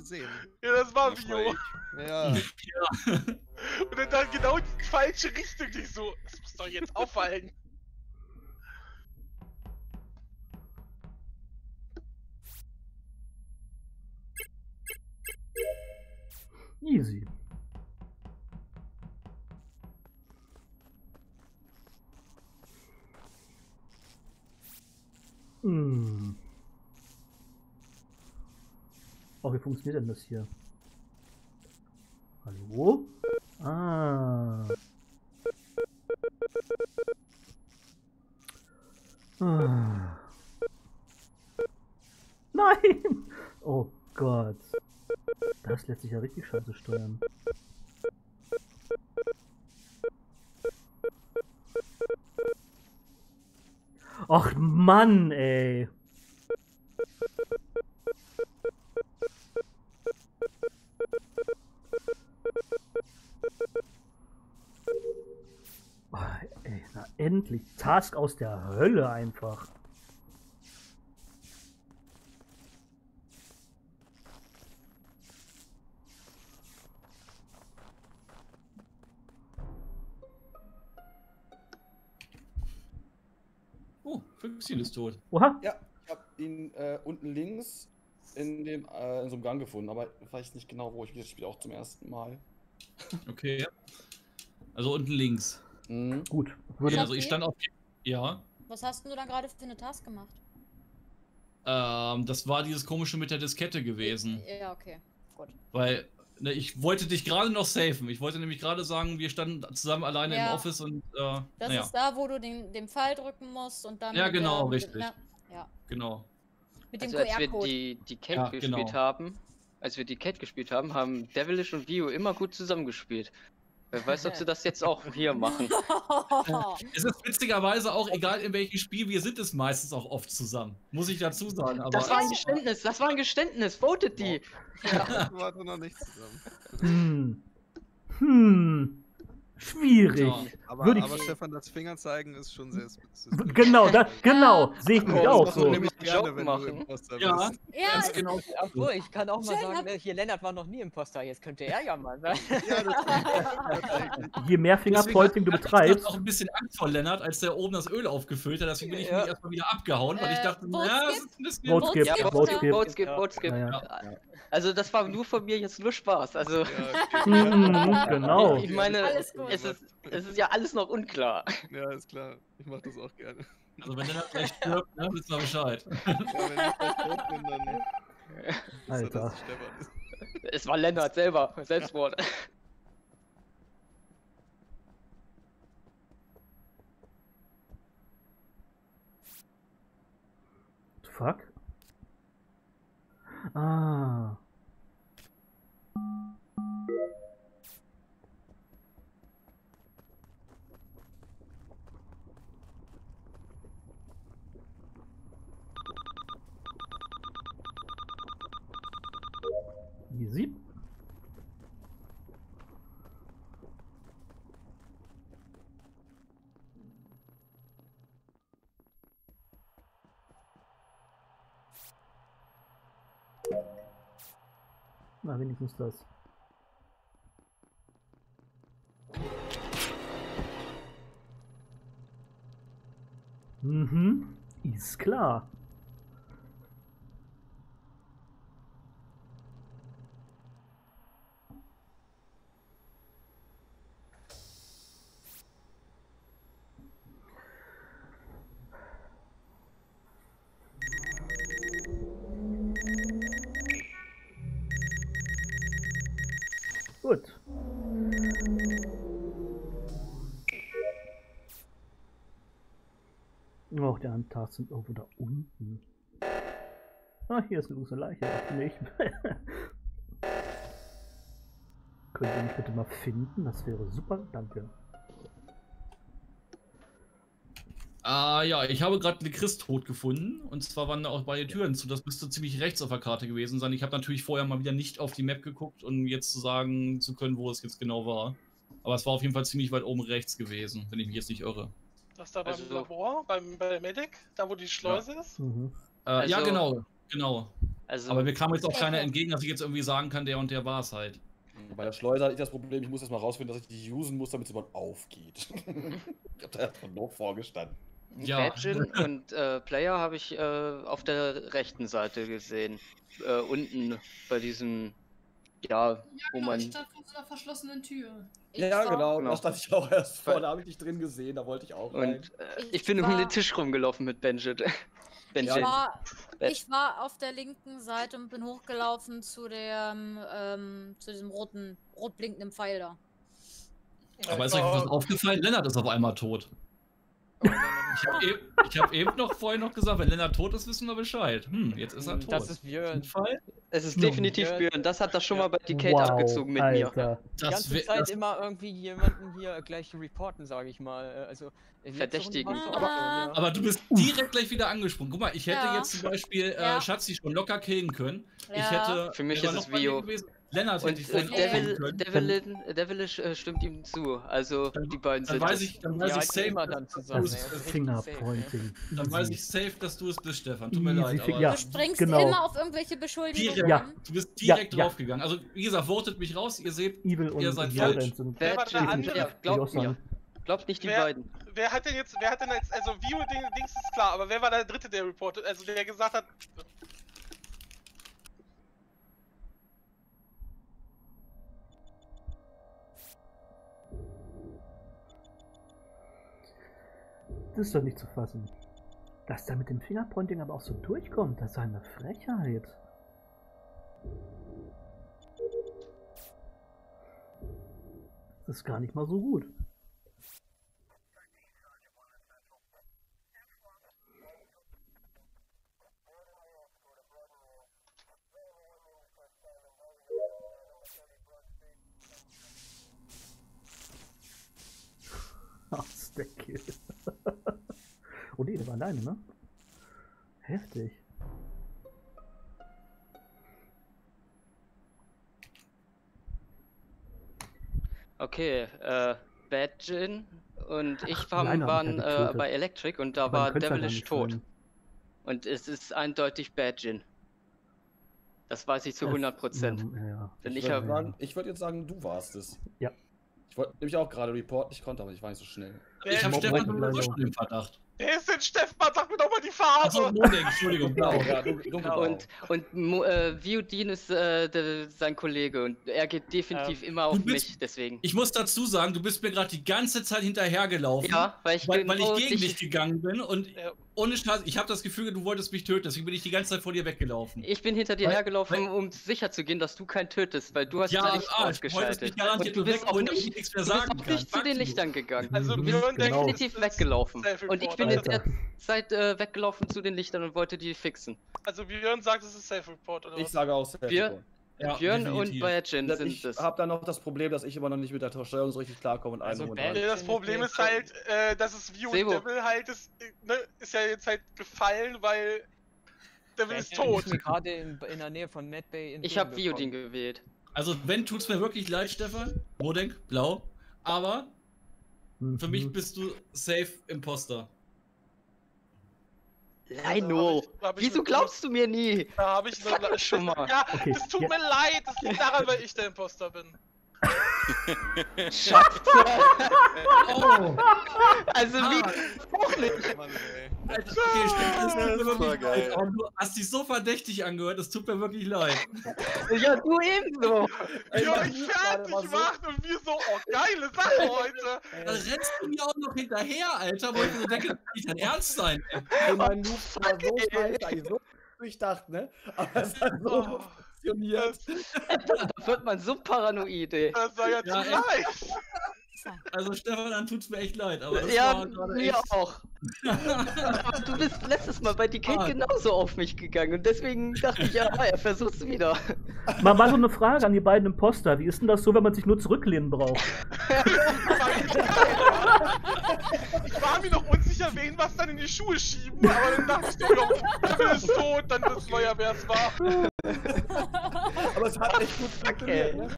gesehen. Ja, das war Das Vio. war ich. Ja. Ja. Und dann genau die falsche Richtung. Die so, das muss doch jetzt auffallen. Easy. Hm. Oh, wie funktioniert denn das hier? Hallo? Ah. Ah. Nein! Oh Gott. Das lässt sich ja richtig scheiße steuern. Ach Mann, ey. Oh, ey, na endlich. Task aus der Hölle einfach. Oh, Füchschen ist tot. Oha. Ja, ich habe ihn unten links in so einem Gang gefunden, aber ich weiß nicht genau, wo. Ich spiele auch zum ersten Mal. Okay. Also unten links. Mhm. Gut. Okay, also ich stand auf... Ja. Was hast du da gerade für eine Task gemacht? Das war dieses komische mit der Diskette gewesen. Ja, okay. Gut. Weil, ne, ich wollte dich gerade noch safen. Ich wollte nämlich gerade sagen, wir standen zusammen alleine Ja. im Office und, Das naja. ist da, wo du den Pfeil drücken musst und dann. Ja, mit genau, der, richtig. Ja. Genau. Mit dem Also als wir QR-Code. die Cat Ja, gespielt genau. haben, haben Devilish und Vio immer gut zusammengespielt. Wer weiß, ob sie das jetzt auch hier machen. Es ist witzigerweise auch, egal in welchem Spiel, wir sind es meistens auch oft zusammen. Muss ich dazu sagen. Aber Das war ein Geständnis, das war ein Geständnis. Votet die! Ja, wir waren noch nicht zusammen. Schwierig. Ja. Würde Aber ich- Stefan, das Fingerzeigen ist schon sehr Genau, genau. Sehe ich mich Oh, auch das machst du so. nämlich gerne, Joke wenn du machen. Imposter Ja, bist. Ja, ganz genau. Obwohl, ich kann auch mal Schön, sagen, hab- ne, hier Lennart war noch nie Imposter, jetzt könnte er ja mal sein. Ja, das Je mehr Fingerpointing du betreibst, auch ein bisschen Angst vor Lennart, als der oben das Öl aufgefüllt hat. Deswegen bin ich Ja. mich erstmal wieder abgehauen, weil ich dachte, Vote ja, das skip? ist ein bisschen... Vote skip, Vote skip, Vote skip. Vote skip, Ja. Vote skip. Ja, ja. Also das war nur von mir jetzt nur Spaß. Also Genau. ich meine, Alles gut. es ist ja alles noch unklar. Ja, ist klar. Ich mach das auch gerne. Also wenn Lennart gleich stirbt, ne, wissen wir Bescheid. Ja, wenn ich gleich tot bin, dann ist Alter. dass es Stefan ist. Es war Lennart selber, Selbstmord. Fuck. Ah. Easy. Na, wenigstens das. Mhm, ist klar. Gut. Oh, der Antas sind irgendwo da unten. Ah, hier ist übrigens eine Leiche. Ach, nicht. Könnt ihr mich bitte mal finden? Das wäre super. Danke. Ja, ich habe gerade eine Chris tot gefunden. Und zwar waren da auch beide Türen zu. Das müsste ziemlich rechts auf der Karte gewesen sein. Ich habe natürlich vorher mal wieder nicht auf die Map geguckt, um jetzt zu sagen zu können, wo es jetzt genau war. Aber es war auf jeden Fall ziemlich weit oben rechts gewesen, wenn ich mich jetzt nicht irre. Das da beim Also- Labor, bei der Medic, da wo die Schleuse ist. Mhm. Ja, Also- genau. Also, Aber mir kam jetzt auch keiner entgegen, dass ich jetzt irgendwie sagen kann, der und der war es halt. Bei der Schleuser hatte ich das Problem, ich muss erst mal rausfinden, dass ich die usen muss, damit sie überhaupt aufgeht. Ich hab da erstmal noch vorgestanden. Ja. Badgin und Player habe ich auf der rechten Seite gesehen. Unten bei diesem, ja, wo man. Statt vor so einer verschlossenen Tür. Ja, genau, Genau. da stand ich auch erst vor, da habe ich dich drin gesehen, da wollte ich auch rein. Und ich bin um den Tisch rumgelaufen mit Benjit. Ich war auf der linken Seite und bin hochgelaufen zu diesem rot blinkenden Pfeil da. Aber ist euch was aufgefallen? Lennart ist auf einmal tot. Ich hab eben vorhin noch gesagt, wenn Lennart tot ist, wissen wir Bescheid. Jetzt ist er tot. Das ist Björn. Fall? Es ist definitiv Björn. Das hat das schon mal bei die Kate abgezogen mit mir. Alter. Die ganze Zeit immer irgendwie jemanden hier gleich reporten, sage ich mal. Also, Verdächtigen. Aber du bist direkt gleich wieder angesprungen. Guck mal, ich hätte jetzt zum Beispiel Ja. Schatzi schon locker killen können. Ja. Ich hätte. Für mich wer ist war es noch bei Vio. mir gewesen? Lennart hätte Und ich vorhin auch killen können. Devilish stimmt ihm zu. Also, die beiden Dann sind weiß es. ich, dann Die weiß ich halten safe, immer dann zusammen. Das ey. ist Das ist Fingerpointing. dann weiß ich safe, dass du es bist, Stefan. Tut mir leid. Aber Ja, Du springst genau. immer auf irgendwelche Beschuldigungen. direkt, Ja. du bist direkt Ja, ja. draufgegangen. Also, wie gesagt, votet mich raus. Ihr seht, Evil und Ihr seid Violent falsch. sind Wer war der Badgin, andere? ja, glaubt mir. sagen. Glaubt nicht die Wer- beiden. Wer hat denn jetzt, also Vio-Dings ist klar, aber wer war der dritte, der reportet, also der gesagt hat, Das ist doch nicht zu fassen. Dass da mit dem Fingerpointing aber auch so durchkommt, das ist eine Frechheit. Das ist gar nicht mal so gut. Ach, Stack. Oh nee, der war alleine, ne? Heftig. Okay, Badgin und ich Alleine hab ich waren ja getötet. bei Electric und da Aber dann war könnte es ja gar Devilish nicht tot. sein. Und es ist eindeutig Badgin. Das weiß ich zu 100%. Ja. Denn ich würd habe sagen, ich würde jetzt sagen, du warst es. Ja. Ich wollte nämlich auch gerade reporten, ich konnte, aber ich war nicht so schnell. ich habe Mob- Stefan Mob- sowieso schon im Verdacht. wer ist denn Stefan? Sag mir doch mal die Farbe! Achso, Modek, Entschuldigung, blau. Ja, dunkelblau. und Viodin ist sein Kollege und er geht definitiv immer auf du bist- mich, deswegen. Ich muss dazu sagen, du bist mir gerade die ganze Zeit hinterhergelaufen. Ja, weil ich Weil genau ich gegen dich- dich gegangen bin und Ja. ohne Scheiß, ich habe das Gefühl, du wolltest mich töten, deswegen bin ich die ganze Zeit vor dir weggelaufen. Ich bin hinter dir Weil- hergelaufen, um sicher zu gehen, dass du keinen tötest, weil du hast Ja, Licht ich wolltest ausgeschaltet. mich garantiert Und du nur bist auch wegholen, damit nicht, ich nichts mehr du bist sagen auch kann. nicht zu den Fuck you. Lichtern gegangen. Also du bist Björn denkt, definitiv es ist weggelaufen. Self-Report, Und ich bin in Alter. der Zeit weggelaufen zu den Lichtern und wollte die fixen. Also Björn sagt, es ist Self-Report, oder Ich was? sage auch Wir- Ja, Björn und definitiv. Badgin sind Ich es. habe dann noch das Problem, dass ich immer noch nicht mit der Steuerung so richtig klarkomme und Also allem und Bad- allem. Das Problem ist halt, dass es Vio und Sebo. Devil halt ist ja jetzt halt gefallen, weil Devil ist tot. Ich bin gerade in der Nähe von Mad Bay in Ich Doom habe Viodin gekommen. gewählt. Also, wenn, tut's mir wirklich leid, Stefan. Modek, blau. Aber für mich bist du safe Imposter. Leino, hab ich wieso eine- glaubst du mir nie? Da habe ich Sag das schon mal. Ja, Okay, es tut ja. mir leid, das liegt daran, weil ich der Imposter bin. Scheiße. Oh! Also wie? Auch nicht. Okay, stimmt, das tut mir Das war wirklich geil. leid. Aber du hast dich so verdächtig angehört, es tut mir wirklich leid. Ja, du ebenso. Ja, Mann, ich das fertig war so- gemacht und wir so, oh geile Sache heute. Da rennst du mir auch noch hinterher, Alter, wo ich mir so denke, das kann nicht dein Ernst sein. Ey. Ey, mein Move war so scheiße, eigentlich so durchdacht, ne? Aber es hat so Oh. funktioniert. Da wird man so paranoid, ey. Das war ja Ja, zu echt. leicht. Also Stefan, dann tut's mir echt leid. Aber das Ja, war gerade mir echt... auch. Aber du bist letztes Mal bei die Kate Ah. genauso auf mich gegangen und deswegen dachte ich, ja, er versucht's wieder. Mal so eine Frage an die beiden Imposter. Wie ist denn das so, wenn man sich nur zurücklehnen braucht? Ich war mir noch unsicher, wen was dann in die Schuhe schieben, aber dann dachte ich doch, ja, Devil ist tot, dann wissen wir ja, wer es war. Aber es hat echt gut funktioniert, ne?